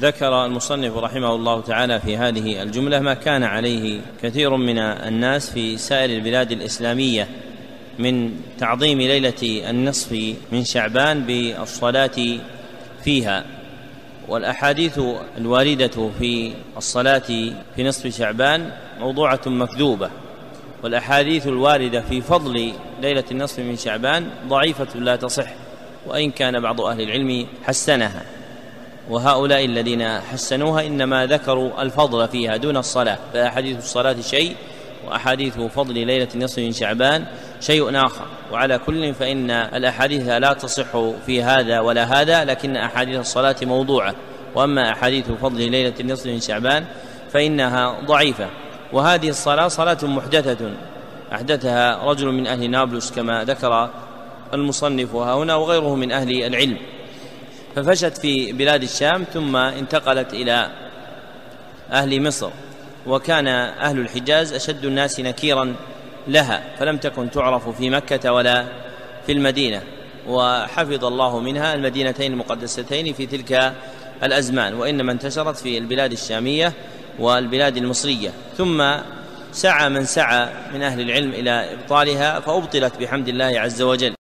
ذكر المصنف رحمه الله تعالى في هذه الجملة ما كان عليه كثير من الناس في سائر البلاد الإسلامية من تعظيم ليلة النصف من شعبان بالصلاة فيها، والأحاديث الواردة في الصلاة في نصف شعبان موضوعة مكذوبة، والأحاديث الواردة في فضل ليلة النصف من شعبان ضعيفة لا تصح، وإن كان بعض أهل العلم حسنها، وهؤلاء الذين حسنوها إنما ذكروا الفضل فيها دون الصلاة، فأحاديث الصلاة شيء وأحاديث فضل ليلة النصف من شعبان شيء آخر. وعلى كل فإن الأحاديث لا تصح في هذا ولا هذا، لكن أحاديث الصلاة موضوعة، وأما أحاديث فضل ليلة النصف من شعبان فإنها ضعيفة. وهذه الصلاة صلاة محدثة أحدثها رجل من أهل نابلس كما ذكر المصنف هنا وغيره من أهل العلم، ففشت في بلاد الشام ثم انتقلت إلى أهل مصر، وكان أهل الحجاز أشد الناس نكيرا لها، فلم تكن تعرف في مكة ولا في المدينة، وحفظ الله منها المدينتين المقدستين في تلك الأزمان، وإنما انتشرت في البلاد الشامية والبلاد المصرية. ثم سعى من سعى من أهل العلم إلى إبطالها فأبطلت بحمد الله عز وجل.